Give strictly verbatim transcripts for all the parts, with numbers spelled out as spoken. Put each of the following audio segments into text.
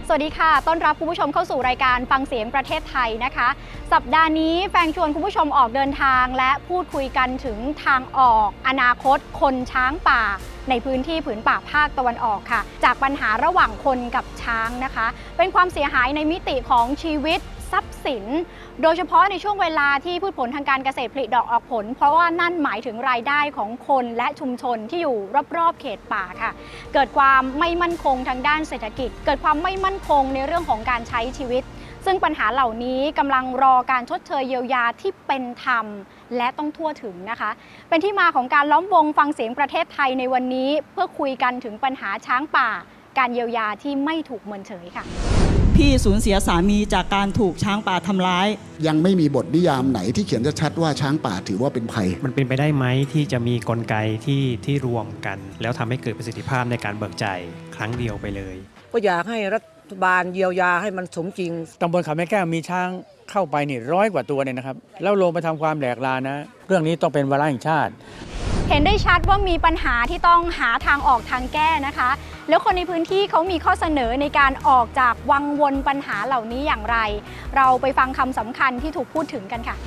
สวัสดีค่ะต้อนรับคุณผู้ชมเข้าสู่รายการฟังเสียงประเทศไทยนะคะสัปดาห์นี้แฟงชวนคุณผู้ชมออกเดินทางและพูดคุยกันถึงทางออกอนาคตคนช้างป่าในพื้นที่ผืนป่าภาคตะวันออกค่ะจากปัญหาระหว่างคนกับช้างนะคะเป็นความเสียหายในมิติของชีวิตทรัพย์สินโดยเฉพาะในช่วงเวลาที่พืชผลทางการเกษตรผลิดอกออกผลเพราะว่านั่นหมายถึงรายได้ของคนและชุมชนที่อยู่รอบๆเขตป่าค่ะเกิดความไม่มั่นคงทางด้านเศรษฐกิจเกิดความไม่มั่นคงในเรื่องของการใช้ชีวิตซึ่งปัญหาเหล่านี้กำลังรอการชดเชยเยียวยาที่เป็นธรรมและต้องทั่วถึงนะคะเป็นที่มาของการล้อมวงฟังเสียงประเทศไทยในวันนี้เพื่อคุยกันถึงปัญหาช้างป่าการเยียวยาที่ไม่ถูกเมินเฉยค่ะพี่สูญเสียสามีจากการถูกช้างป่าทำร้ายยังไม่มีบทนิยามไหนที่เขียนชัดว่าช้างป่าถือว่าเป็นภัยมันเป็นไปได้ไหมที่จะมีกลไกที่ที่รวมกันแล้วทำให้เกิดประสิทธิภาพในการเบิกจ่ายครั้งเดียวไปเลยก็อยากให้รัฐบาลเยียวยาให้มันสมจริงตำบลเขาแม่แก้วมีช้างเข้าไปนี่ร้อยกว่าตัวเนี่ยนะครับแล้วลงไปทำความแหลกลานะเรื่องนี้ต้องเป็นวาระแห่งชาติเห็นได้ชัดว่ามีปัญหาที่ต้องหาทางออกทางแก้นะคะแล้วคนในพื้นที่เขามีข้อเสนอในการออกจากวังวนปัญหาเหล่านี้อย่างไรเราไปฟังคำสำคัญที่ถูกพูดถึงกันค่ะ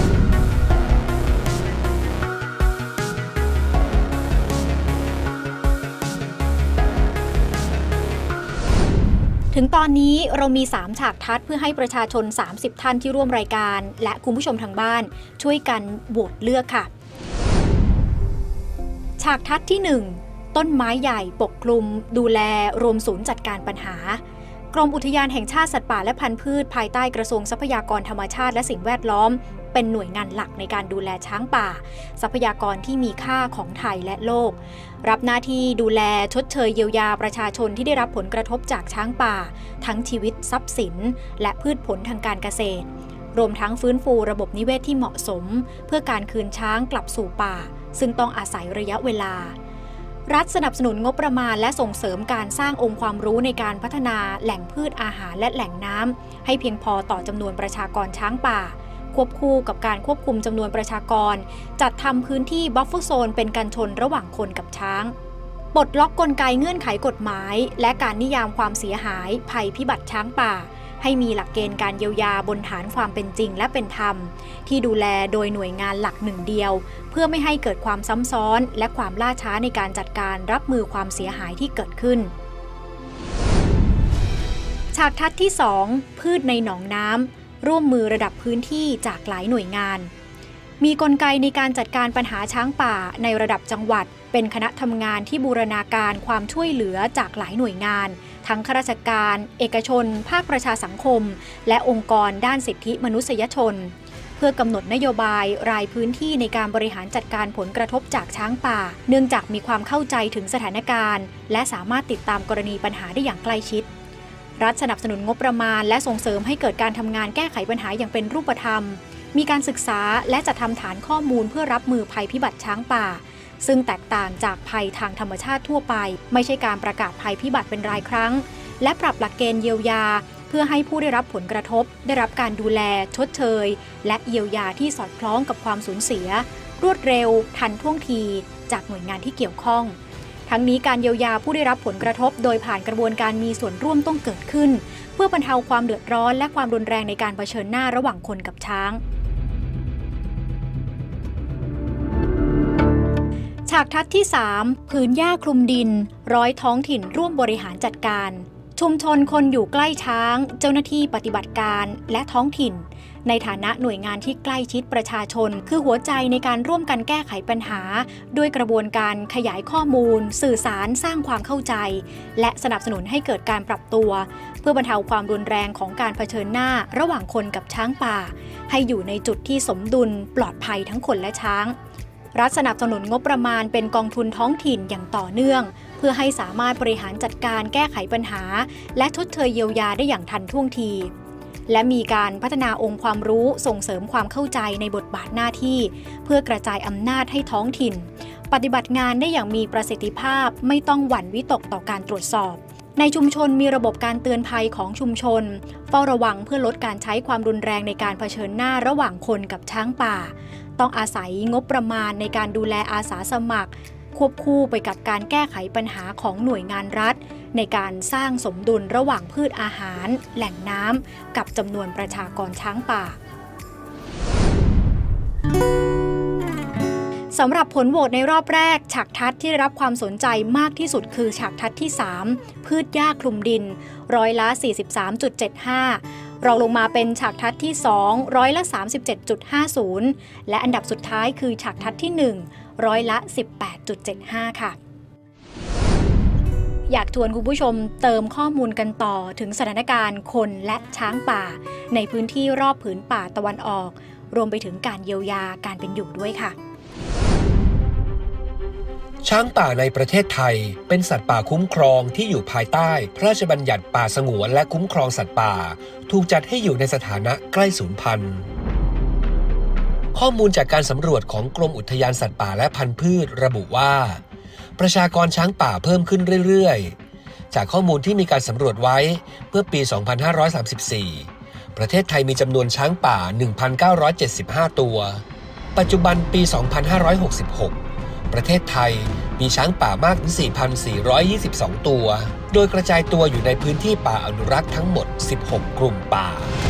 ถึงตอนนี้เรามีสามฉากทัศน์เพื่อให้ประชาชนสามสิบท่านที่ร่วมรายการและคุณผู้ชมทางบ้านช่วยกันโหวตเลือกค่ะฉากทัศน์ที่หนึ่งต้นไม้ใหญ่ปกคลุมดูแลรวมศูนย์จัดการปัญหากรมอุทยานแห่งชาติสัตว์ป่าและพันธุ์พืชภายใต้กระทรวงทรัพยากรธรรมชาติและสิ่งแวดล้อมเป็นหน่วยงานหลักในการดูแลช้างป่าทรัพยากรที่มีค่าของไทยและโลกรับหน้าที่ดูแลชดเชยเยียวยาประชาชนที่ได้รับผลกระทบจากช้างป่าทั้งชีวิตทรัพย์สินและพืชผลทางการเกษตรรวมทั้งฟื้นฟูระบบนิเวศที่เหมาะสมเพื่อการคืนช้างกลับสู่ป่าซึ่งต้องอาศัยระยะเวลารัฐสนับสนุนงบประมาณและส่งเสริมการสร้างองค์ความรู้ในการพัฒนาแหล่งพืชอาหารและแหล่งน้ำให้เพียงพอต่อจำนวนประชากรช้างป่าควบคู่กับการควบคุมจำนวนประชากรจัดทำพื้นที่บัฟเฟอร์โซนเป็นกันชนระหว่างคนกับช้างปลดล็อกกลไกเงื่อนไขกฎหมายและการนิยามความเสียหายภัยพิบัติช้างป่าให้มีหลักเกณฑ์การเยียวยาบนฐานความเป็นจริงและเป็นธรรมที่ดูแลโดยหน่วยงานหลักหนึ่งเดียวเพื่อไม่ให้เกิดความซ้ำซ้อนและความล่าช้าในการจัดการรับมือความเสียหายที่เกิดขึ้นฉากทัศน์ที่สองพืชในหนองน้ำร่วมมือระดับพื้นที่จากหลายหน่วยงานมีกลไกในการจัดการปัญหาช้างป่าในระดับจังหวัดเป็นคณะทำงานที่บูรณาการความช่วยเหลือจากหลายหน่วยงานทั้งข้าราชการเอกชนภาคประชาสังคมและองค์กรด้านสิทธิมนุษยชนเพื่อกำหนดนโยบายรายพื้นที่ในการบริหารจัดการผลกระทบจากช้างป่าเนื่องจากมีความเข้าใจถึงสถานการณ์และสามารถติดตามกรณีปัญหาได้อย่างใกล้ชิดรัฐสนับสนุนงบประมาณและส่งเสริมให้เกิดการทำงานแก้ไขปัญหาอย่างเป็นรูปธรรมมีการศึกษาและจัดทำฐานข้อมูลเพื่อรับมือภัยพิบัติช้างป่าซึ่งแตกต่างจากภัยทางธรรมชาติทั่วไปไม่ใช่การประกาศภัยพิบัติเป็นรายครั้งและปรับหลักเกณฑ์เยียวยาเพื่อให้ผู้ได้รับผลกระทบได้รับการดูแลชดเชยและเยียวยาที่สอดคล้องกับความสูญเสียรวดเร็วทันท่วงทีจากหน่วยงานที่เกี่ยวข้องทั้งนี้การเยียวยาผู้ได้รับผลกระทบโดยผ่านกระบวนการมีส่วนร่วมต้องเกิดขึ้นเพื่อบรรเทาความเดือดร้อนและความรุนแรงในการเผชิญหน้าระหว่างคนกับช้างฉากทัศน์ที่สามผืนหญ้าคลุมดินร้อยท้องถิ่นร่วมบริหารจัดการชุมชนคนอยู่ใกล้ช้างเจ้าหน้าที่ปฏิบัติการและท้องถิ่นในฐานะหน่วยงานที่ใกล้ชิดประชาชนคือหัวใจในการร่วมกันแก้ไขปัญหาด้วยกระบวนการขยายข้อมูลสื่อสารสร้างความเข้าใจและสนับสนุนให้เกิดการปรับตัวเพื่อบรรเทาความรุนแรงของการเผชิญหน้าระหว่างคนกับช้างป่าให้อยู่ในจุดที่สมดุลปลอดภัยทั้งคนและช้างรัฐสนับสนุนงบประมาณเป็นกองทุนท้องถิ่นอย่างต่อเนื่องเพื่อให้สามารถบริหารจัดการแก้ไขปัญหาและชดเชยเยียวยาได้อย่างทันท่วงทีและมีการพัฒนาองค์ความรู้ส่งเสริมความเข้าใจในบทบาทหน้าที่เพื่อกระจายอำนาจให้ท้องถิ่นปฏิบัติงานได้อย่างมีประสิทธิภาพไม่ต้องหวั่นวิตกต่อการตรวจสอบในชุมชนมีระบบการเตือนภัยของชุมชนเฝ้าระวังเพื่อลดการใช้ความรุนแรงในการเผชิญหน้าระหว่างคนกับช้างป่าต้องอาศัยงบประมาณในการดูแลอาสาสมัครควบคู่ไปกับการแก้ไขปัญหาของหน่วยงานรัฐในการสร้างสมดุลระหว่างพืชอาหารแหล่งน้ำกับจำนวนประชากรช้างป่าสำหรับผลโหวตในรอบแรกฉากทัศน์ที่ได้รับความสนใจมากที่สุดคือฉากทัศน์ที่สามพืชหญ้าคลุมดินร้อยละ สี่สิบสามจุดเจ็ดห้ารองลงมาเป็นฉากทัศน์ที่สองร้อยละ สามสิบเจ็ดจุดห้าศูนย์และอันดับสุดท้ายคือฉากทัศน์ที่หนึ่งร้อยละ สิบแปดจุดเจ็ดห้าค่ะอยากชวนคุณผู้ชมเติมข้อมูลกันต่อถึงสถานการณ์คนและช้างป่าในพื้นที่รอบผืนป่าตะวันออกรวมไปถึงการเยียวยาการเป็นอยู่ด้วยค่ะช้างป่าในประเทศไทยเป็นสัตว์ป่าคุ้มครองที่อยู่ภายใต้พระราชบัญญัติป่าสงวนและคุ้มครองสัตว์ป่าถูกจัดให้อยู่ในสถานะใกล้สูญพันธุ์ข้อมูลจากการสำรวจของกรมอุทยานสัตว์ป่าและพันธุ์พืชระบุว่าประชากรช้างป่าเพิ่มขึ้นเรื่อยๆจากข้อมูลที่มีการสำรวจไว้เมื่อปี สองพันห้าร้อยสามสิบสี่ ประเทศไทยมีจำนวนช้างป่า หนึ่งพันเก้าร้อยเจ็ดสิบห้า ตัวปัจจุบันปี สองพันห้าร้อยหกสิบหกประเทศไทยมีช้างป่ามากถึง สี่พันสี่ร้อยยี่สิบสอง ตัวโดยกระจายตัวอยู่ในพื้นที่ป่าอนุรักษ์ทั้งหมด สิบหก กลุ่มป่า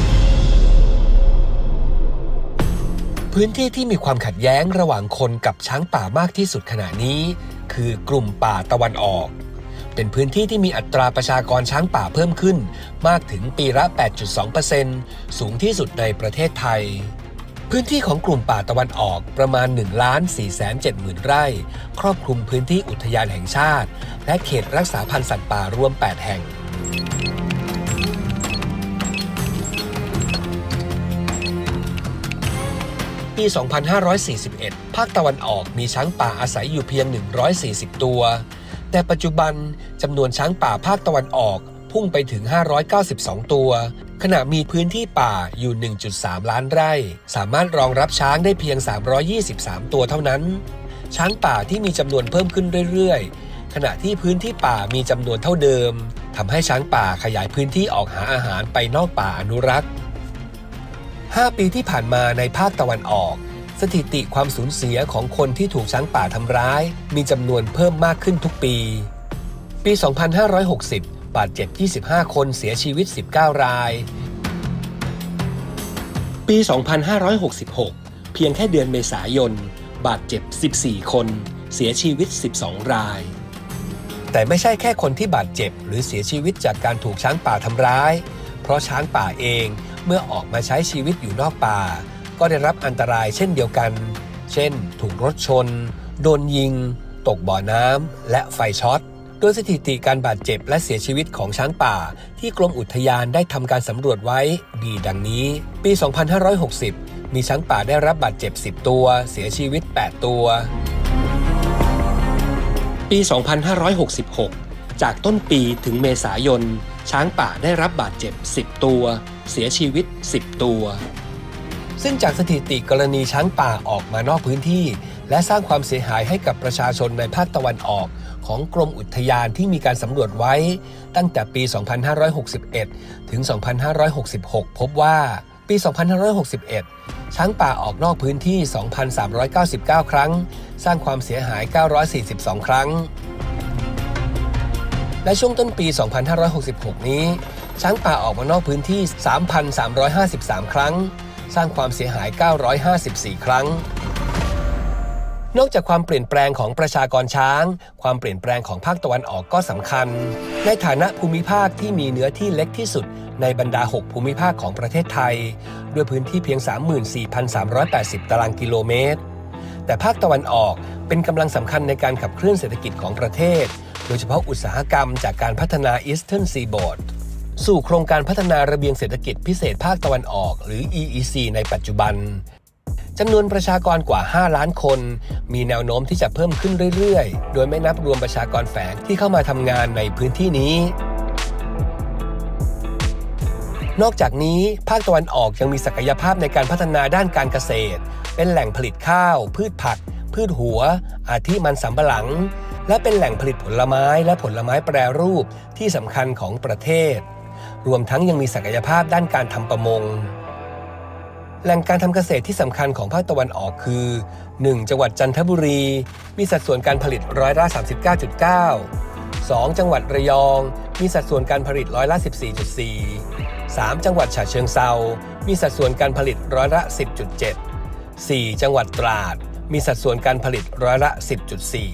พื้นที่ที่มีความขัดแย้งระหว่างคนกับช้างป่ามากที่สุดขณะนี้คือกลุ่มป่าตะวันออกเป็นพื้นที่ที่มีอัตราประชากรช้างป่าเพิ่มขึ้นมากถึงปีละ แปดจุดสองเปอร์เซ็นต์ สูงที่สุดในประเทศไทยพื้นที่ของกลุ่มป่าตะวันออกประมาณ หนึ่งล้านสี่แสนเจ็ดหมื่น ไร่ครอบคลุมพื้นที่อุทยานแห่งชาติและเขตรักษาพันธุ์สัตว์ป่ารวม แปด แห่งปี สองพันห้าร้อยสี่สิบเอ็ด ภาคตะวันออกมีช้างป่าอาศัยอยู่เพียง หนึ่งร้อยสี่สิบ ตัวแต่ปัจจุบันจำนวนช้างป่าภาคตะวันออกพุ่งไปถึง ห้าร้อยเก้าสิบสอง ตัวขณะมีพื้นที่ป่าอยู่ หนึ่งจุดสาม ล้านไร่สามารถรองรับช้างได้เพียง สามร้อยยี่สิบสาม ตัวเท่านั้นช้างป่าที่มีจำนวนเพิ่มขึ้นเรื่อยๆขณะที่พื้นที่ป่ามีจำนวนเท่าเดิมทำให้ช้างป่าขยายพื้นที่ออกหาอาหารไปนอกป่าอนุรักษ์ห้าปีที่ผ่านมาในภาคตะวันออกสถิติความสูญเสียของคนที่ถูกช้างป่าทำร้ายมีจำนวนเพิ่มมากขึ้นทุกปีปี สองพันห้าร้อยหกสิบ บาดเจ็บ ยี่สิบห้า คนเสียชีวิต สิบเก้า รายปี สองพันห้าร้อยหกสิบหก เพียงแค่เดือนเมษายนบาดเจ็บ สิบสี่ คนเสียชีวิต สิบสอง รายแต่ไม่ใช่แค่คนที่บาดเจ็บหรือเสียชีวิตจากการถูกช้างป่าทำร้ายเพราะช้างป่าเองเมื่อออกมาใช้ชีวิตอยู่นอกป่าก็ได้รับอันตรายเช่นเดียวกันเช่นถูกรถชนโดนยิงตกบ่อน้ำและไฟช็อตโดยสถิติการบาดเจ็บและเสียชีวิตของช้างป่าที่กรมอุทยานได้ทำการสำรวจไว้มีดังนี้ปี สองพันห้าร้อยหกสิบ มีช้างป่าได้รับบาดเจ็บ สิบ ตัวเสียชีวิต แปด ตัวปี สองพันห้าร้อยหกสิบหก จากต้นปีถึงเมษายนช้างป่าได้รับบาดเจ็บ สิบ ตัวเสียชีวิต สิบ ตัวซึ่งจากสถิติกรณีช้างป่าออกมานอกพื้นที่และสร้างความเสียหายให้กับประชาชนในภาคตะวันออกของกรมอุทยานที่มีการสำรวจไว้ตั้งแต่ปี สองพันห้าร้อยหกสิบเอ็ด ถึง สองพันห้าร้อยหกสิบหก พบว่าปี สองพันห้าร้อยหกสิบเอ็ด ช้างป่าออกนอกพื้นที่ สองพันสามร้อยเก้าสิบเก้า ครั้งสร้างความเสียหาย เก้าร้อยสี่สิบสอง ครั้งและช่วงต้นปี สองพันห้าร้อยหกสิบหก นี้ช้างป่าออกมานอกพื้นที่ สามพันสามร้อยห้าสิบสาม ครั้งสร้างความเสียหาย เก้าร้อยห้าสิบสี่ ครั้งนอกจากความเปลี่ยนแปลงของประชากรช้างความเปลี่ยนแปลงของภาคตะวันออกก็สำคัญในฐานะภูมิภาคที่มีเนื้อที่เล็กที่สุดในบรรดาหกภูมิภาคของประเทศไทยด้วยพื้นที่เพียง สามหมื่นสี่พันสามร้อยแปดสิบ ตารางกิโลเมตรแต่ภาคตะวันออกเป็นกำลังสำคัญในการขับเคลื่อนเศรษฐกิจของประเทศโดยเฉพาะอุตสาหกรรมจากการพัฒนา Eastern Seaboard สู่โครงการพัฒนาระเบียงเศรษฐกิจพิเศษภาคตะวันออกหรือ อี อี ซี ในปัจจุบันจำนวนประชากรกว่าห้าล้านคนมีแนวโน้มที่จะเพิ่มขึ้นเรื่อยๆโดยไม่นับรวมประชากรแฝงที่เข้ามาทำงานในพื้นที่นี้นอกจากนี้ภาคตะวันออกยังมีศักยภาพในการพัฒนาด้านการเกษตรเป็นแหล่งผลิตข้าวพืชผักพืชหัวอาทิมันสำปะหลังและเป็นแหล่งผลิตผลไม้และผลไม้แปรรูปที่สำคัญของประเทศรวมทั้งยังมีศักยภาพด้านการทำประมงแหล่งการทำเกษตรที่สำคัญของภาคตะวันออกคือ หนึ่ง จังหวัดจันทบุรีมีสัดส่วนการผลิตร้อยละ สามสิบเก้าจุดเก้าสองจังหวัดระยองมีสัดส่วนการผลิตร้อยละ สิบสี่จุดสี่ สามจังหวัดฉะเชิงเทรามีสัดส่วนการผลิตร้อยละ สิบจุดเจ็ด สี่จังหวัดตราดมีสัดส่วนการผลิตร้อยละ สิบจุดสี่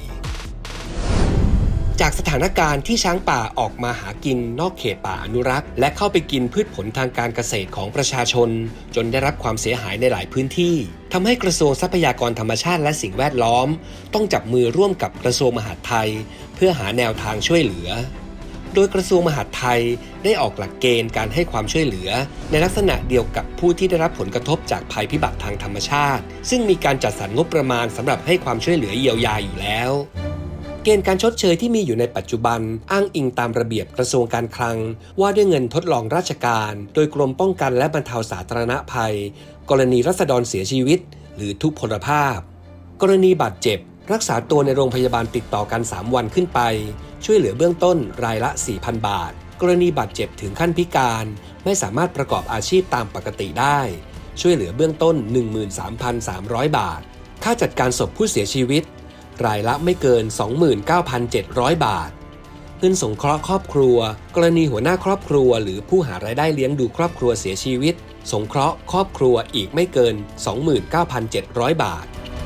จากสถานการณ์ที่ช้างป่าออกมาหากินนอกเขตป่าอนุรักษ์และเข้าไปกินพืชผลทางการเกษตรของประชาชนจนได้รับความเสียหายในหลายพื้นที่ทำให้กระทรวงทรัพยากรธรรมชาติและสิ่งแวดล้อมต้องจับมือร่วมกับกระทรวงมหาดไทยเพื่อหาแนวทางช่วยเหลือโดยกระทรวงมหาดไทยได้ออกหลักเกณฑ์การให้ความช่วยเหลือในลักษณะเดียวกับผู้ที่ได้รับผลกระทบจากภัยพิบัติทางธรรมชาติซึ่งมีการจัดสรรงบประมาณสำหรับให้ความช่วยเหลือเยียวยาอยู่แล้วเกณฑ์การชดเชยที่มีอยู่ในปัจจุบันอ้างอิงตามระเบียบกระทรวงการคลังว่าด้วยเงินทดลองราชการโดยกรมป้องกันและบรรเทาสาธารณภัยกรณีราษฎรเสียชีวิตหรือทุพพลภาพกรณีบาดเจ็บรักษาตัวในโรงพยาบาลติดต่อกันสามวันขึ้นไปช่วยเหลือเบื้องต้นรายละ สี่พัน บาทกรณีบาดเจ็บถึงขั้นพิการไม่สามารถประกอบอาชีพตามปกติได้ช่วยเหลือเบื้องต้น หนึ่งหมื่นสามพันสามร้อย บาทค่าจัดการศพผู้เสียชีวิตรายละไม่เกิน สองหมื่นเก้าพันเจ็ดร้อย บาทเงินสงเคราะห์ครอบครัวกรณีหัวหน้าครอบครัวหรือผู้หารายได้เลี้ยงดูครอบครัวเสียชีวิตสงเคราะห์ครอบครัวอีกไม่เกิน สองหมื่นเก้าพันเจ็ดร้อย บาท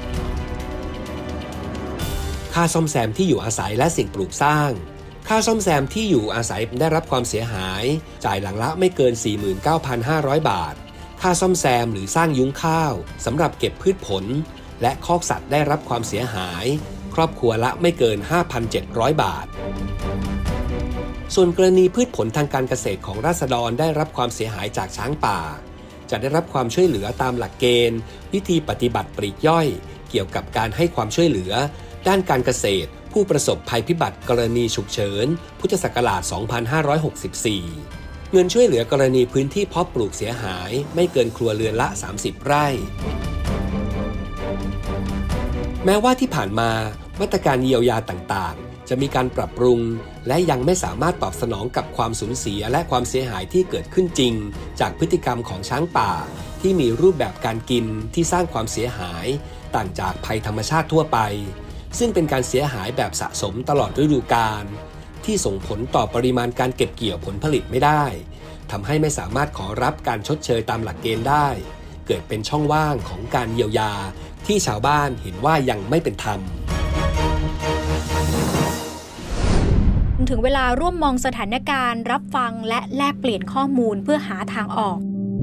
ค่าซ่อมแซมที่อยู่อาศัยและสิ่งปลูกสร้างค่าซ่อมแซมที่อยู่อาศัยได้รับความเสียหายจ่ายหลังละไม่เกิน สี่หมื่นเก้าพันห้าร้อย บาทค่าซ่อมแซมหรือสร้างยุ้งข้าวสำหรับเก็บพืชผลและคอกสัตว์ได้รับความเสียหายครอบครัวละไม่เกิน ห้าพันเจ็ดร้อย บาทส่วนกรณีพืชผลทางการเกษตรของราษฎรได้รับความเสียหายจากช้างป่าจะได้รับความช่วยเหลือตามหลักเกณฑ์วิธีปฏิบัติปลีกย่อยเกี่ยวกับการให้ความช่วยเหลือด้านการเกษตรผู้ประสบภัยพิบัติกรณีฉุกเฉินพุทธศักราช สองพันห้าร้อยหกสิบสี่ เงินช่วยเหลือกรณีพื้นที่เพาะปลูกเสียหายไม่เกินครัวเรือนละ สามสิบ ไร่แม้ว่าที่ผ่านมามาตรการเยียวยาต่างๆจะมีการปรับปรุงและยังไม่สามารถตอบสนองกับความสูญเสียและความเสียหายที่เกิดขึ้นจริงจากพฤติกรรมของช้างป่าที่มีรูปแบบการกินที่สร้างความเสียหายต่างจากภัยธรรมชาติทั่วไปซึ่งเป็นการเสียหายแบบสะสมตลอดฤดูกาลที่ส่งผลต่อปริมาณการเก็บเกี่ยวผลผลิตไม่ได้ทำให้ไม่สามารถขอรับการชดเชยตามหลักเกณฑ์ได้เกิดเป็นช่องว่างของการเยียวยาที่ชาวบ้านเห็นว่ายังไม่เป็นธรรมถึงเวลาร่วมมองสถานการณ์รับฟังและแลกเปลี่ยนข้อมูลเพื่อหาทางออก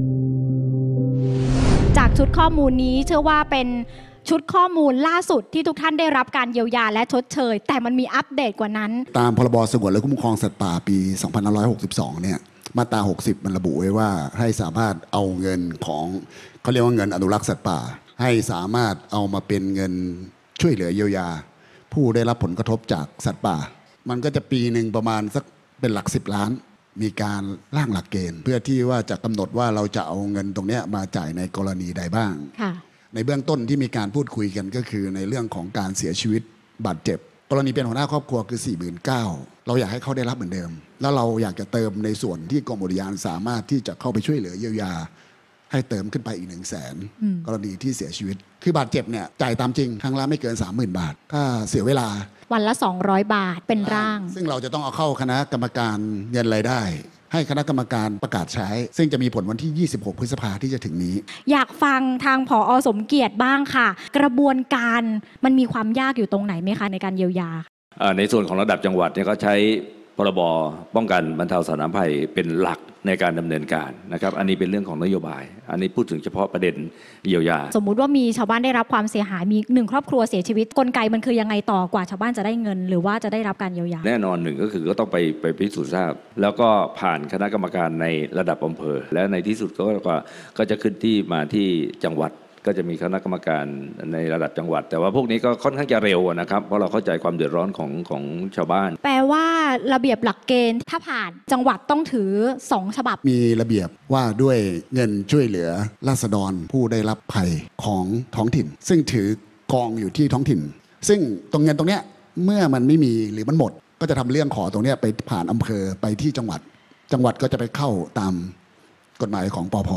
จากชุดข้อมูลนี้เชื่อว่าเป็นชุดข้อมูลล่าสุดที่ทุกท่านได้รับการเยียวยาและชดเชยแต่มันมีอัปเดตกว่านั้นตามพรบสงวนและคุ้มครองสัตว์ป่าปี สองพันห้าร้อยหกสิบสอง เนี่ยมาตราหกสิบมันระบุไว้ว่าให้สามารถเอาเงินของเขาเรียกว่าเงินอนุรักษ์สัตว์ป่าให้สามารถเอามาเป็นเงินช่วยเหลือเยียวยาผู้ได้รับผลกระทบจากสัตว์ป่ามันก็จะปีหนึ่งประมาณสักเป็นหลักสิบล้านมีการร่างหลักเกณฑ์เพื่อที่ว่าจะกำหนดว่าเราจะเอาเงินตรงนี้มาจ่ายในกรณีใดบ้างในเบื้องต้นที่มีการพูดคุยกันก็คือในเรื่องของการเสียชีวิตบาดเจ็บกรณีเป็นหัวหน้าครอบครัวคือ สี่หมื่นเก้าพัน เราอยากให้เขาได้รับเหมือนเดิมแล้วเราอยากจะเติมในส่วนที่กรมอุทยานสามารถที่จะเข้าไปช่วยเหลือเยียวยาให้เติมขึ้นไปอีกหนึ่งแสนกรณีที่เสียชีวิตคือบาดเจ็บเนี่ยจ่ายตามจริงครั้งละไม่เกิน สามหมื่น บาทถ้าเสียเวลาวันละสองร้อยบาทเป็นร่างซึ่งเราจะต้องเอาเข้าคณะกรรมการเงินรายได้ให้คณะกรรมการประกาศใช้ซึ่งจะมีผลวันที่ยี่สิบหกพฤษภาที่จะถึงนี้อยากฟังทางผอ.สมเกียรติบ้างค่ะกระบวนการมันมีความยากอยู่ตรงไหนไหมคะในการเยียวยาในส่วนของระดับจังหวัดเนี่ยก็ใช้พรบป้องกันบรรเทาสาธารณภัยเป็นหลักในการดำเนินการนะครับอันนี้เป็นเรื่องของนโยบายอันนี้พูดถึงเฉพาะประเด็นเยียวยาสมมุติว่ามีชาวบ้านได้รับความเสียหายมีหนึ่งครอบครัวเสียชีวิตกลไกมันคือยังไงต่อกว่าชาวบ้านจะได้เงินหรือว่าจะได้รับการเยียวยาแน่นอนหนึ่งก็คือก็ต้องไปไปพิสูจน์ทราบแล้วก็ผ่านคณะกรรมการในระดับอำเภอและในที่สุดก็ก็จะขึ้นที่มาที่จังหวัดก็จะมีคณะกรรมการในระดับจังหวัดแต่ว่าพวกนี้ก็ค่อนข้างจะเร็วนะครับเพราะเราเข้าใจความเดือดร้อนของของชาวบ้านแปลว่าระเบียบหลักเกณฑ์ถ้าผ่านจังหวัดต้องถือสองฉบับมีระเบียบว่าด้วยเงินช่วยเหลือราษฎรผู้ได้รับภัยของท้องถิ่นซึ่งถือกองอยู่ที่ท้องถิ่นซึ่งตรงเงินตรงเนี้ยเมื่อมันไม่มีหรือมันหมดก็จะทำเรื่องขอตรงเนี้ยไปผ่านอำเภอไปที่จังหวัดจังหวัดก็จะไปเข้าตามกฎหมายของปภ.ส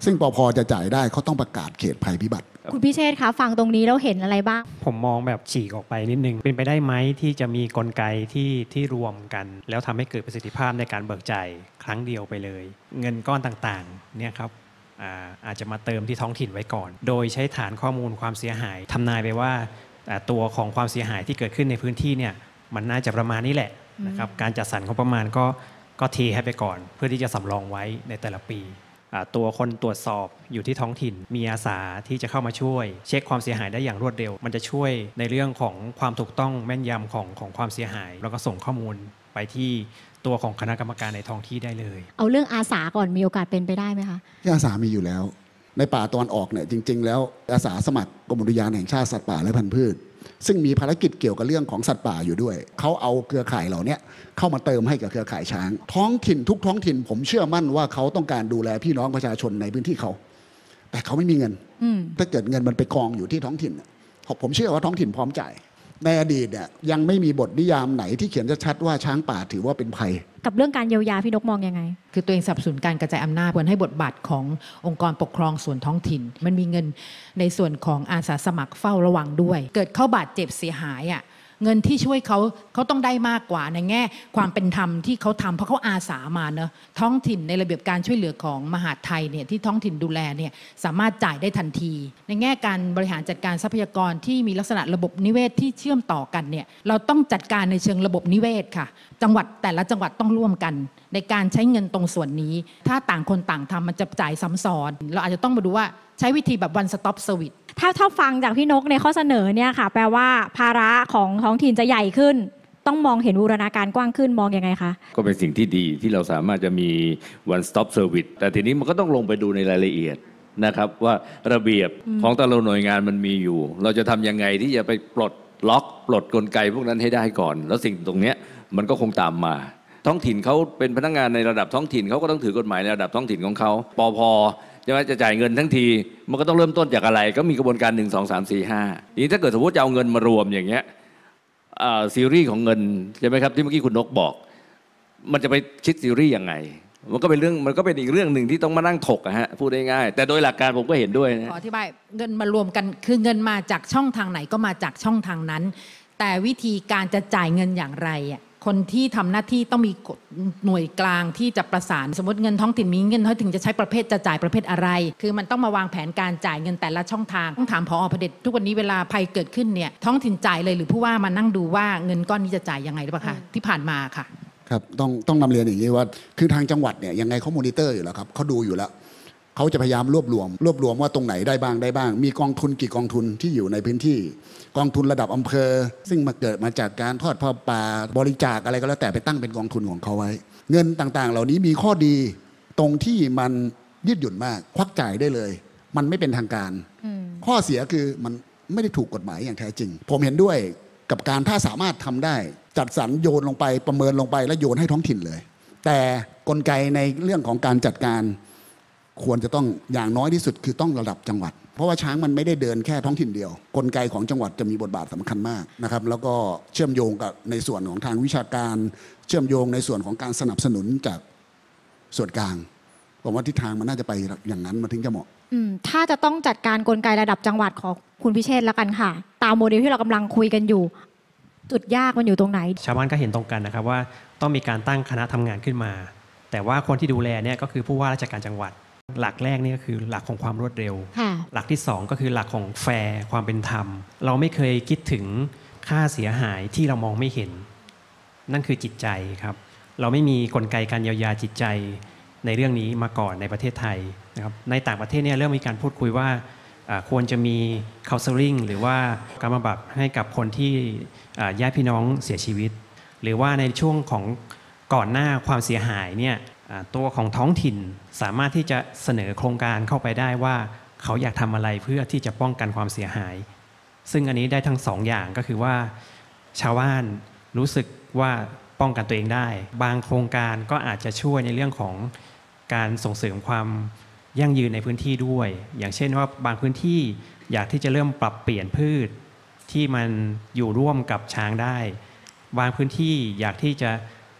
ซึ่งปพจะจ่ายได้เขาต้องประกาศเขตภัยพิบัติคุณพิเชษคะฟังตรงนี้แล้วเห็นอะไรบ้างผมมองแบบฉีกออกไปนิดนึงเป็นไปได้ไหมที่จะมีกลไกที่ที่รวมกัน แล้วทำให้เกิดประสิทธิภาพในการเบิกจ่ายครั้งเดียวไปเลย เงินก้อนต่างๆเนี่ยครับ อาอาจจะมาเติมที่ท้องถิ่นไว้ก่อน โดยใช้ฐานข้อมูลความเสียหายทำนายไปว่าตัวของความเสียหายที่เกิดขึ้นในพื้นที่เนี่ยมันน่าจะประมาณนี้แหละนะครับการจัดสรรงบประมาณก็ก็เทให้ไปก่อน เพื่อที่จะสำรองไว้ในแต่ละปีตัวคนตรวจสอบอยู่ที่ท้องถิ่นมีอาสาที่จะเข้ามาช่วยเช็คความเสียหายได้อย่างรวดเร็วมันจะช่วยในเรื่องของความถูกต้องแม่นยำของของความเสียหายแล้วก็ส่งข้อมูลไปที่ตัวของคณะกรรมการในท้องที่ได้เลยเอาเรื่องอาสาก่อนมีโอกาสเป็นไปได้ไหมคะที่อาสามีอยู่แล้วในป่าตะวันออกเนี่ยจริงๆแล้วอาสาสมัครกรมอุทยานแห่งชาติสัตว์ป่าและพันธุ์พืชซึ่งมีภารกิจเกี่ยวกับเรื่องของสัตว์ป่าอยู่ด้วยเขาเอาเครือข่ายเหล่านี้เข้ามาเติมให้กับเครือข่ายช้างท้องถิ่นทุกท้องถิ่นผมเชื่อมั่นว่าเขาต้องการดูแลพี่น้องประชาชนในพื้นที่เขาแต่เขาไม่มีเงินถ้าเกิดเงินมันไปกองอยู่ที่ท้องถิ่นผมเชื่อว่าท้องถิ่นพร้อมจ่ายในอดีตเนี่ยยังไม่มีบทนิยามไหนที่เขียนชัดๆว่าช้างป่าถือว่าเป็นภัยกับเรื่องการเยียวยาพี่นกมองยังไงคือตัวเองสนับสนุนการกระจายอำนาจควรให้บทบาทขององค์กรปกครองส่วนท้องถิ่นมันมีเงินในส่วนของอาสาสมัครเฝ้าระวังด้วยเกิดเขาบาดเจ็บเสียหายอ่ะเงินที่ช่วยเขาเขาต้องได้มากกว่าในแง่ความเป็นธรรมที่เขาทำเพราะเขาอาสามาเนอะท้องถิ่นในระเบียบการช่วยเหลือของมหาดไทยเนี่ยที่ท้องถิ่นดูแลเนี่ยสามารถจ่ายได้ทันทีในแง่การบริหารจัดการทรัพยากรที่มีลักษณะระบบนิเวศที่เชื่อมต่อกันเนี่ยเราต้องจัดการในเชิงระบบนิเวศค่ะจังหวัดแต่ละจังหวัดต้องร่วมกันในการใช้เงินตรงส่วนนี้ถ้าต่างคนต่างทำมันจะจ่ายซ้ำซ้อนเราอาจจะต้องมาดูว่าใช้วิธีแบบ one stop service ถ้าถ้าฟังจากพี่นกในข้อเสนอเนี่ยค่ะแปลว่าภาระของท้องถิ่นจะใหญ่ขึ้นต้องมองเห็นบูรณาการกว้างขึ้นมองยังไงคะก็เป็นสิ่งที่ดีที่เราสามารถจะมี one stop service แต่ทีนี้มันก็ต้องลงไปดูในรายละเอียดนะครับว่าระเบียบของแต่ละหน่วยงานมันมีอยู่เราจะทำยังไงที่จะไปปลดล็อกปลดกลไกพวกนั้นให้ได้ก่อนแล้วสิ่งตรงนี้มันก็คงตามมาท้องถิ่นเขาเป็นพนักงานในระดับท้องถิ่นเขาก็ต้องถือกฎหมายในระดับท้องถิ่นของเขาปภใช่ไหมจะจ่ายเงินทั้งทีมันก็ต้องเริ่มต้นจากอะไรก็มีกระบวนการหนึ่ง สอง สาม สี่ ห้าทีนี้ถ้าเกิดสมมติจะเอาเงินมารวมอย่างเงี้ยซีรีส์ของเงินใช่ไหมครับที่เมื่อกี้คุณนกบอกมันจะไปคิดซีรีส์ยังไงมันก็เป็นเรื่องมันก็เป็นอีกเรื่องหนึ่งที่ต้องมานั่งถกอะฮะพูดได้ง่ายแต่โดยหลักการผมก็เห็นด้วยนะขออธิบายเงินมารวมกันคือเงินมาจากช่องทางไหนก็มาจากช่องทางนั้นแต่วิธีการจะจ่ายเงินอย่างไรอ่ะคนที่ทำหน้าที่ต้องมีหน่วยกลางที่จะประสานสมมติเงินท้องถิ่นมีเงินท้องถิ่นจะใช้ประเภทจะจ่ายประเภทอะไรคือมันต้องมาวางแผนการจ่ายเงินแต่ละช่องทางต้องถามผอ.พเดชทุกวันนี้เวลาภัยเกิดขึ้นเนี่ยท้องถิ่นจ่ายเลยหรือผู้ว่ามานั่งดูว่าเงินก้อนนี้จะจ่ายยังไงหรือเปล่าคะที่ผ่านมาค่ะครับต้องต้องนำเรียนอย่างนี้ว่าคือทางจังหวัดเนี่ยยังไงเขามอนิเตอร์อยู่แล้วครับเขาดูอยู่แล้วเขาจะพยายามรวบรวมรวบรวมว่าตรงไหนได้บ้างได้บ้างมีกองทุนกี่กองทุนที่อยู่ในพื้นที่กองทุนระดับอำเภอซึ่งมาเกิดมาจากการทอดผ้าป่าบริจาคอะไรก็แล้วแต่ไปตั้งเป็นกองทุนของเขาไว้เงินต่างๆเหล่านี้มีข้อดีตรงที่มันยืดหยุ่นมากควักจ่ายได้เลยมันไม่เป็นทางการข้อเสียคือมันไม่ได้ถูกกฎหมายอย่างแท้จริงผมเห็นด้วยกับการถ้าสามารถทำได้จัดสรรโยนลงไปประเมินลงไปแล้วโยนให้ท้องถิ่นเลยแต่กลไกในเรื่องของการจัดการควรจะต้องอย่างน้อยที่สุดคือต้องระดับจังหวัดเพราะว่าช้างมันไม่ได้เดินแค่ท้องถิ่นเดียวกลไกของจังหวัดจะมีบทบาทสำคัญมากนะครับแล้วก็เชื่อมโยงกับในส่วนของทางวิชาการเชื่อมโยงในส่วนของการสนับสนุนจากส่วนกลางผมว่าทิศทางมันน่าจะไปอย่างนั้นมาถึงจะเหมาะถ้าจะต้องจัดการกลไกระดับจังหวัดของคุณพิเชษฐ์แล้วกันค่ะตามโมเดลที่เรากำลังคุยกันอยู่จุดยากมันอยู่ตรงไหนชาวบ้านก็เห็นตรงกันนะครับว่าต้องมีการตั้งคณะทำงานขึ้นมาแต่ว่าคนที่ดูแลเนี่ยก็คือผู้ว่าราชการจังหวัดหลักแรกนี่ก็คือหลักของความรวดเร็วหลักที่สองก็คือหลักของแฟร์ความเป็นธรรมเราไม่เคยคิดถึงค่าเสียหายที่เรามองไม่เห็นนั่นคือจิตใจครับเราไม่มีกลไกการเยียวยาจิตใจในเรื่องนี้มาก่อนในประเทศไทยนะครับในต่างประเทศเนี่ยเริ่มมีการพูดคุยว่าควรจะมี counseling หรือว่าการบำบัดให้กับคนที่ญาติพี่น้องเสียชีวิตหรือว่าในช่วงของก่อนหน้าความเสียหายเนี่ยตัวของท้องถิ่นสามารถที่จะเสนอโครงการเข้าไปได้ว่าเขาอยากทำอะไรเพื่อที่จะป้องกันความเสียหายซึ่งอันนี้ได้ทั้งสองอย่างก็คือว่าชาวบ้านรู้สึกว่าป้องกันตัวเองได้บางโครงการก็อาจจะช่วยในเรื่องของการส่งเสริมความยั่งยืนในพื้นที่ด้วยอย่างเช่นว่าบางพื้นที่อยากที่จะเริ่มปรับเปลี่ยนพืชที่มันอยู่ร่วมกับช้างได้บางพื้นที่อยากที่จะ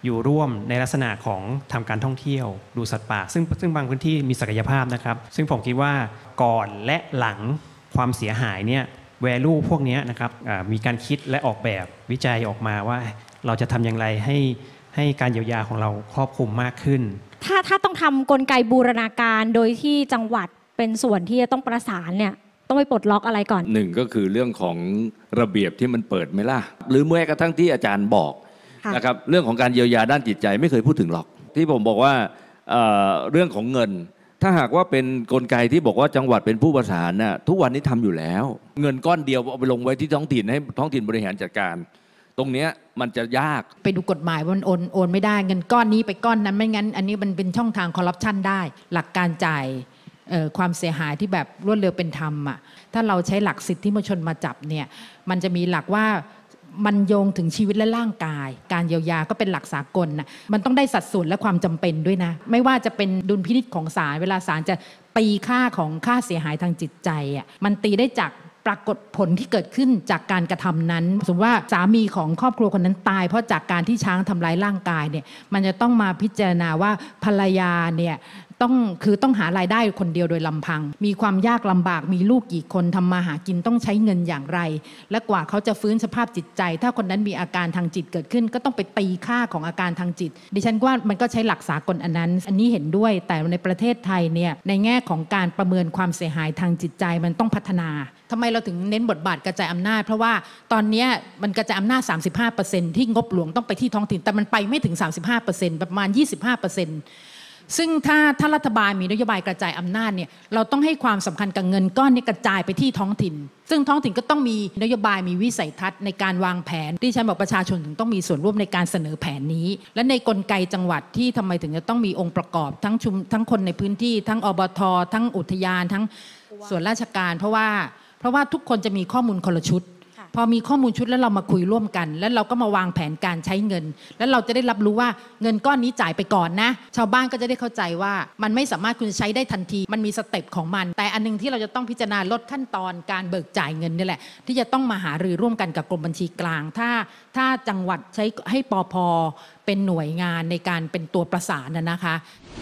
อยู่ร่วมในลักษณะของทำการท่องเที่ยวดูสัตว์ป่าซึ่งซึ่งบางพื้นที่มีศักยภาพนะครับซึ่งผมคิดว่าก่อนและหลังความเสียหายเนี่ย value พวกนี้นะครับมีการคิดและออกแบบวิจัยออกมาว่าเราจะทำอย่างไรให้ให้การเยียวยาของเราครอบคลุมมากขึ้นถ้าถ้าต้องทำกลไกบูรณาการโดยที่จังหวัดเป็นส่วนที่จะต้องประสานเนี่ยต้องไปปลดล็อกอะไรก่อนหนึ่งก็คือเรื่องของระเบียบที่มันเปิดไหมล่ะหรือแม้กระทั่งที่อาจารย์บอกนะครับเรื่องของการเยียวยาด้านจิตใจไม่เคยพูดถึงหรอกที่ผมบอกว่าเอ่อเรื่องของเงินถ้าหากว่าเป็นกลไกที่บอกว่าจังหวัดเป็นผู้ประสานน่ะทุกวันนี้ทำอยู่แล้วเงินก้อนเดียวเอาไปลงไว้ที่ท้องถิ่นให้ท้องถิ่นบริหารจัดการตรงนี้มันจะยากไปดูกฎหมายว่ามันโอนโอนไม่ได้เงินก้อนนี้ไปก้อนนั้นไม่งั้นอันนี้มันเป็นช่องทางคอร์รัปชันได้หลักการจ่ายความเสียหายที่แบบรวดเร็วเป็นธรรมอ่ะถ้าเราใช้หลักสิทธิมนุษยชนมาจับเนี่ยมันจะมีหลักว่ามันโยงถึงชีวิตและร่างกายการเยียวยาก็เป็นหลักสากลนะมันต้องได้สัดส่วนและความจำเป็นด้วยนะไม่ว่าจะเป็นดุลพินิจของศาลเวลาศาลจะตีค่าของค่าเสียหายทางจิตใจอ่ะมันตีได้จากปรากฏผลที่เกิดขึ้นจากการกระทำนั้นสมมติว่าสามีของครอบครัวคนนั้นตายเพราะจากการที่ช้างทำร้ายร่างกายเนี่ยมันจะต้องมาพิจารณาว่าภรรยาเนี่ยต้องคือต้องหารายได้คนเดียวโดยลำพังมีความยากลำบากมีลูกกี่คนทำมาหากินต้องใช้เงินอย่างไรและกว่าเขาจะฟื้นสภาพจิตใจถ้าคนนั้นมีอาการทางจิตเกิดขึ้นก็ต้องไปตีค่าของอาการทางจิตดิฉันว่ามันก็ใช้หลักสากลอันนั้นอันนี้เห็นด้วยแต่ในประเทศไทยเนี่ยในแง่ของการประเมินความเสียหายทางจิตใจมันต้องพัฒนาทำไมเราถึงเน้นบทบาทกระจายอำนาจเพราะว่าตอนนี้มันกระจายอำนาจ สามสิบห้าเปอร์เซ็นต์ ที่งบหลวงต้องไปที่ท้องถิ่นแต่มันไปไม่ถึง สามสิบห้าเปอร์เซ็นต์ ประมาณ ยี่สิบห้าเปอร์เซ็นต์ซึ่งถ้าถ้ารัฐบาลมีนโยบายกระจายอำนาจเนี่ยเราต้องให้ความสำคัญกับเงินก้อนนี้กระจายไปที่ท้องถิ่นซึ่งท้องถิ่นก็ต้องมีนโยบายมีวิสัยทัศน์ในการวางแผนที่ฉันบอกประชาชนถึงต้องมีส่วนร่วมในการเสนอแผนนี้และในกลไกจังหวัดที่ทำไมถึงจะต้องมีองค์ประกอบทั้งชุมทั้งคนในพื้นที่ทั้งอบท.ทั้งอุทยานทั้งส่วนราชการเพราะว่าเพราะว่าทุกคนจะมีข้อมูลคนละชุดพอมีข้อมูลชุดแล้วเรามาคุยร่วมกันแล้วเราก็มาวางแผนการใช้เงินแล้วเราจะได้รับรู้ว่าเงินก้อนนี้จ่ายไปก่อนนะชาวบ้านก็จะได้เข้าใจว่ามันไม่สามารถคุณจะใช้ได้ทันทีมันมีสเต็ปของมันแต่อันนึงที่เราจะต้องพิจารณาลดขั้นตอนการเบิกจ่ายเงินนี่แหละที่จะต้องมาหารือร่วมกันกับกรมบัญชีกลางถ้าถ้าจังหวัดใช้ให้ปภ.เป็นหน่วยงานในการเป็นตัวประสานน่ะนะคะ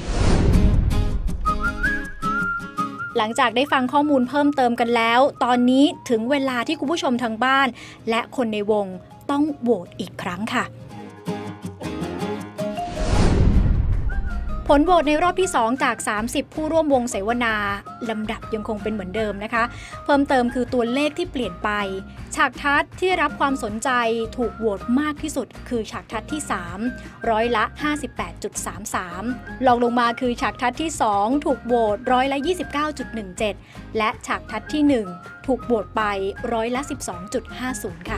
หลังจากได้ฟังข้อมูลเพิ่มเติมกันแล้วตอนนี้ถึงเวลาที่คุณผู้ชมทางบ้านและคนในวงต้องโหวตอีกครั้งค่ะผลโหวตในรอบที่สองจากสามสิบผู้ร่วมวงเสวนาลำดับยังคงเป็นเหมือนเดิมนะคะเพิ่มเติมคือตัวเลขที่เปลี่ยนไปฉากทัศน์ที่รับความสนใจถูกโหวตมากที่สุดคือฉากทัศน์ที่สามร้อยละ ห้าสิบแปดจุดสามสาม รองลงมาคือฉากทัศน์ที่สองถูกโหวตร้อยละ ยี่สิบเก้าจุดหนึ่งเจ็ด และฉากทัศน์ที่หนึ่งถูกโหวตไปร้อยละ สิบสองจุดห้าศูนย์ ค่ะ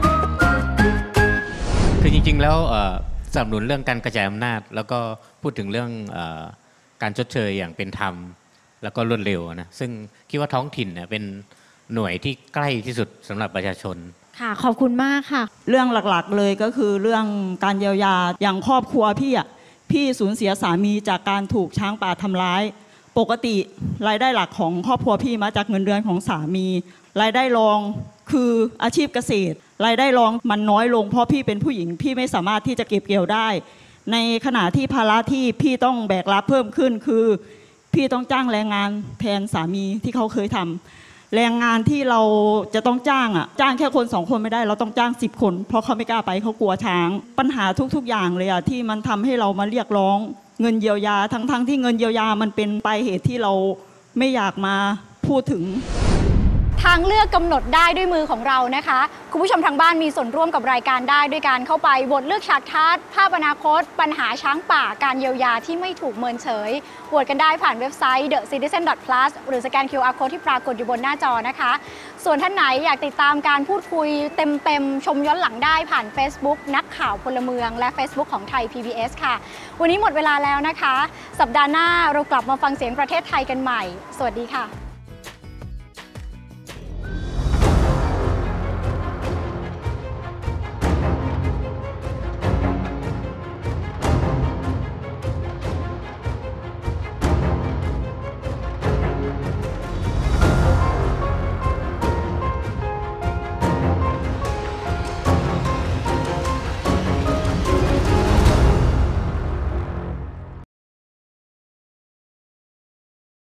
คือจริงๆแล้วสนับสนุนเรื่องการกระจายอำนาจแล้วก็พูดถึงเรื่องเอ่อการชดเชยอย่างเป็นธรรมแล้วก็รวดเร็วนะซึ่งคิดว่าท้องถิ่นเนี่ยเป็นหน่วยที่ใกล้ที่สุดสำหรับประชาชนค่ะขอบคุณมากค่ะเรื่องหลักๆเลยก็คือเรื่องการเยียวยาอย่างครอบครัวพี่อ่ะพี่สูญเสียสามีจากการถูกช้างป่าทำร้ายปกติรายได้หลักของครอบครัวพี่มาจากเงินเดือนของสามีรายได้รองคืออาชีพเกษตรรายได้รองมันน้อยลงเพราะพี่เป็นผู้หญิงพี่ไม่สามารถที่จะเก็บเกี่ยวได้ในขณะที่ภาระที่พี่ต้องแบกรับเพิ่มขึ้นคือพี่ต้องจ้างแรงงานแทนสามีที่เขาเคยทำแรงงานที่เราจะต้องจ้างอ่ะจ้างแค่คนสองคนไม่ได้เราต้องจ้างสิบคนเพราะเขาไม่กล้าไปเขากลัวช้างปัญหาทุกๆอย่างเลยอ่ะที่มันทำให้เรามาเรียกร้องเงินเยียวยาทั้งๆที่เงินเยียวยามันเป็นปลายเหตุที่เราไม่อยากมาพูดถึงทางเลือกกำหนดได้ด้วยมือของเรานะคะคุณผู้ชมทางบ้านมีส่วนร่วมกับรายการได้ด้วยการเข้าไปโหวตเลือกฉากทัศน์ภาพอนาคตปัญหาช้างป่าการเยียวยาที่ไม่ถูกเมินเฉยโหวตกันได้ผ่านเว็บไซต์ เดอะซิติเซน ดอท พลัส หรือสแกน คิว อาร์ Code ที่ปรากฏอยู่บนหน้าจอนะคะส่วนท่านไหนอยากติดตามการพูดคุยเต็มๆชมย้อนหลังได้ผ่าน Facebook นักข่าวพลเมืองและ Facebook ของไทย พี บี เอส ค่ะวันนี้หมดเวลาแล้วนะคะสัปดาห์หน้าเรากลับมาฟังเสียงประเทศไทยกันใหม่สวัสดีค่ะ